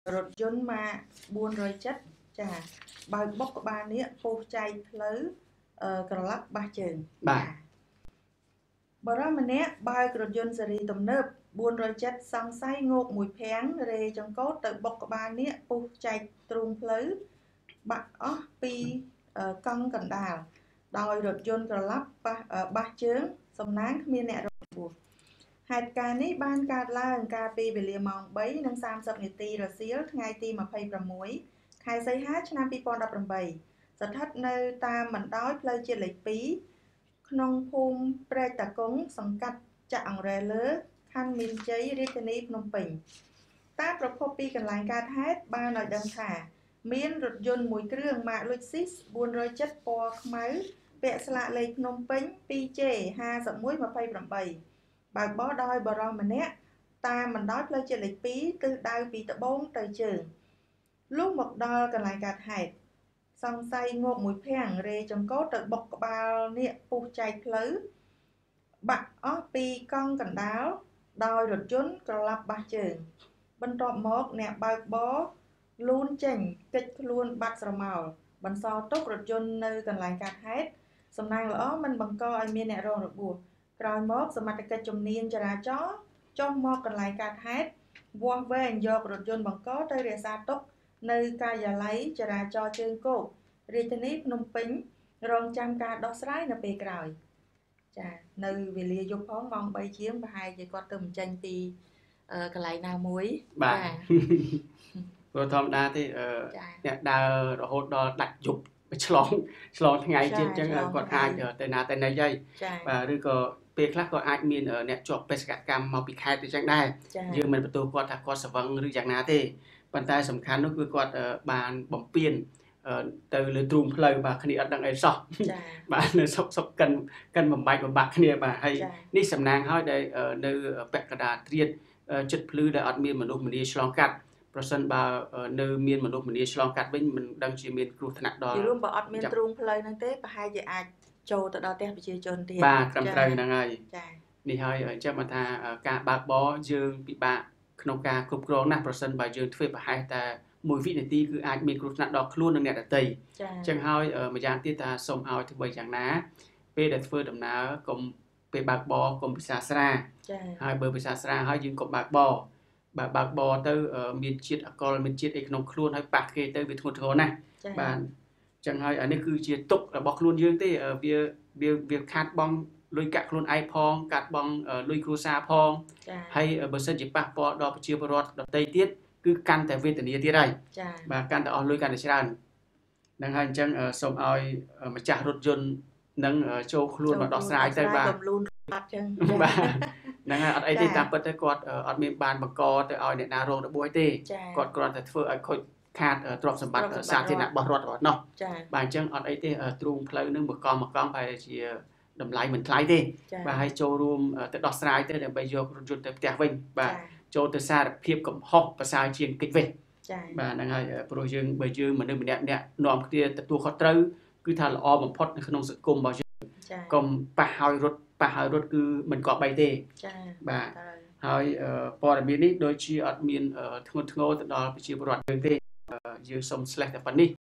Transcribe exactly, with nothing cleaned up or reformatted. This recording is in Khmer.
រថយន្តម៉ាកbốn không bảyចាបើកបុកក្បាលនេះពុះចែកផ្លូវក្រឡាប់បាសជើងបាទបរិមម្នាក់បើករថយន្តស៊េរីទំនើបbốn không bảyសង្ស័យងោកមួយភាំងរេចង្កូតទៅបុកក្បាលនេះពុះចែកទ្រូងផ្លូវបាក់អស់ពីកង់កណ្ដាលដោយរថយន្តក្រឡាប់បាសជើងសំណាងគ្មានអ្នករងគ្រោះហេតុការណ៍នេះបានកើតឡើងកាលពីវេលាម៉ោងបីនិងសាមសិបនាទីរសៀលថ្ងៃទីម្ភៃប្រាំមួយខែសីហាឆ្នាំពីរពាន់ដប់ប្រាំបីស្ថិតនៅតាមបណ្ដោយផ្លូវជាតិលេខពីរក្នុងភូមិព្រែកតាគង់សង្កាត់ចាក់អង្រែលើខណ្ឌមានជ័យរាជធានីភ្នំពេញតាមប្រភពពីកន្លែងកើតហេតុបានឲ្យដឹងថាមានរថយន្តមួយគ្រឿងម៉ាក Lexus bốn không bảyពណ៌ខ្មៅពាក់ស្លាកលេខភ្នំពេញ two J five one two eightបើកបរដោយបរិមម្នាក់តាមបណ្ដោយផ្លូវជាតិលេខពីរទិសដៅពីត្បូងទៅជើងលុះមកដល់កន្លែងកើតហេតុសង្ស័យងោកមួយភាំងរេចង្កូតទៅបុកក្បាលនេះពុះចែកផ្លូវបាក់អស់ពីកង់កណ្ដាលដោយរថយន្តក្រឡាប់បាសជើងបន្ទាប់មកអ្នកបើកបរលូនចេញគេចខ្លួនបាត់ស្រមោលបន្សល់ទុករថយន្តនៅកន្លែងកើតហេតុសំណាងល្អមិនបង្កឲ្យមានអ្នករងរបួសក្រោយមកសមត្ថកិច្ចជំនាញចរាចរណ៍ចុះមកកន្លែងកើតហេតុវាស់វែងយករថយន្តបង្កទៅរក្សាទុកនៅការិយាល័យចរាចរណ៍ជើងគោករាជធានីភ្នំពេញរងចាំការដោះស្រាយនៅពេលក្រោយចានៅវេលាយប់ផងម៉ោងបីជាងប្រហែលជាគាត់ទៅបញ្ចេញពីកន្លែងណាមួយបាទព្រោះធម្មតាទេអ្នកដើររហូតដល់ដាច់យប់ឆ្លងឆ្លងថ្ងៃទៀតអញ្ចឹងគាត់អាចទៅណាទៅណីហើយបាទឬក៏ពេលខ្លះក៏អាចមានអ្នកជាប់បេសកកម្មមកពីខេត្តទៅចឹងដែរយើងមិនបន្ទោសគាត់ថាគាត់ស្វឹងឬយ៉ាងណាទេប៉ុន្តែសំខាន់នោះគឺគាត់បានបំពេញទៅលើទ្រូងផ្លូវបាទគ្នាអត់ដឹងអីសោះបាទនៅសុកសុកកិនកិនបំបាច់បំបាក់គ្នាបាទហើយនេះសំណាងហើយដែលនៅពាក់កណ្ដាលត្រៀតចិត្តភ្លឺដែលអត់មានមនុស្សម្នាឆ្លងកាត់ប្រសិនបើនៅមានមនុស្សម្នាឆ្លងកាត់វិញមិនដឹងជាមានគ្រោះថ្នាក់ដល់យល់បើអត់មានទ្រូងផ្លូវហ្នឹងទេប្រហែលជាអាចចូលទៅដល់ផ្ទះប្រជាជនទៀតបាទត្រឹមត្រូវហ្នឹងហើយចានេះហើយអញ្ចឹងបើថាការបើកបរយើងពិបាកក្នុងការគ្រប់គ្រងណាស់ប្រសិនបើយើងធ្វើប្រហែលតែមួយវិនាទីគឺអាចមានគ្រោះថ្នាក់ដល់ខ្លួននិងអ្នកដទៃអញ្ចឹងហើយម្យ៉ាងទៀតថាសូមឲ្យធ្វើយ៉ាងណាពេលដែលធ្វើដំណើរកុំពេលបើកបរកុំពិសាស្រាហើយបើពិសាស្រាហើយយើងកុំបើកបរបើបើកបរទៅមានជាតិអាល់កុលមានជាតិអីក្នុងខ្លួនហើយប៉ះគេទៅវាធ្ងន់ធ្ងរណាស់បាទអញ្ចឹងហើយអានេះគឺជាទុករបស់ខ្លួនយើងទេវាវាវាខាតបង់លុយកាក់ខ្លួនឯងផងកាត់បង់លុយគ្រួសារផងហើយបើសិនជាប៉ះពាល់ដល់ប្រជាពលរដ្ឋដទៃទៀតគឺកាន់តែវេទនាទៀតហើយបាទកាន់តែអស់លុយកាន់តែច្រើនហ្នឹងហើយអញ្ចឹងសូមឲ្យម្ចាស់រថយន្តនឹងចូលខ្លួនមកដោះស្រាយទៅបាទលូនបាត់អញ្ចឹងបាទហ្នឹងហើយអត់អីទេតាមពិតទៅគាត់អត់មានបានបង្កទៅឲ្យអ្នកណារងរបួសទេគាត់គ្រាន់តែធ្វើឲ្យខូចខាតទ្រព្យសម្បត្តិសាធារណៈរបស់រដ្ឋគាត់នោះបាទអញ្ចឹងអត់អីទេទ្រូងផ្លូវនឹងមួយកង់មួយកង់ប្រហែលជាតម្លៃមិនថ្លៃទេបាទហើយចូលរួមទៅដោះស្រាយទៅដើម្បីយករថយន្តទៅផ្ទះវិញបាទចូលទៅសារភាពកំហុសប្រសើរជាងកិច្ចវិញបាទហ្នឹងហើយព្រោះយើងបើយើងមនុស្សម្នាក់ម្នាក់នាំគ្នាទទួលខុសត្រូវគឺថាល្អបំផុតនៅក្នុងសង្គមរបស់យើងកុំប៉ះឲ្យរត់ប៉ះឲ្យរត់គឺមិនគប្បីទេចា៎បាទហើយព័ត៌មាននេះដូចជាអត់មានធ្ងន់ធ្ងរទៅដល់ប្រជាពលរដ្ឋយើងទេយើងសូមស្លេះតែប៉ុណ្នេះ